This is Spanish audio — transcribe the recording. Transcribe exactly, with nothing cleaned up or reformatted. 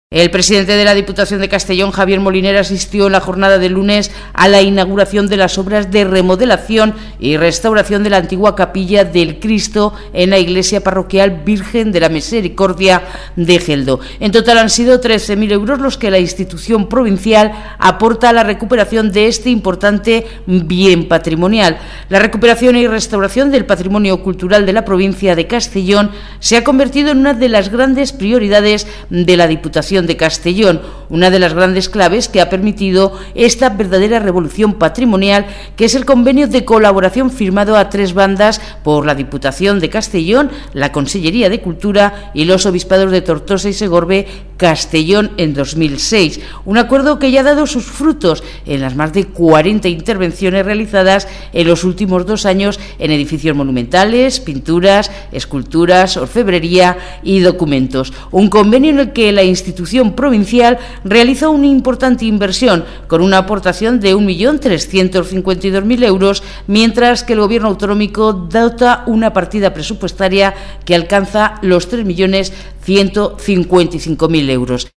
El presidente de la Diputación de Castellón, Javier Moliner, asistió en la jornada de lunes a la inauguración de las obras de remodelación y restauración de la antigua capilla del Cristo en la iglesia parroquial Virgen de la Misericordia de Geldo. En total han sido trece mil euros los que la institución provincial aporta a la recuperación de este importante bien patrimonial. La recuperación y restauración del patrimonio cultural de la provincia de Castellón se ha convertido en una de las grandes prioridades de la Diputación de Castellón, una de las grandes claves que ha permitido esta verdadera revolución patrimonial, que es el convenio de colaboración firmado a tres bandas por la Diputación de Castellón, la Consellería de Cultura y los Obispados de Tortosa y Segorbe Castellón en dos mil seis. Un acuerdo que ya ha dado sus frutos en las más de cuarenta intervenciones realizadas en los últimos dos años en edificios monumentales, pinturas, esculturas, orfebrería y documentos. Un convenio en el que la institución provincial realiza una importante inversión con una aportación de un millón trescientos cincuenta y dos mil euros, mientras que el Gobierno autonómico dota una partida presupuestaria que alcanza los tres millones ciento cincuenta y cinco mil euros.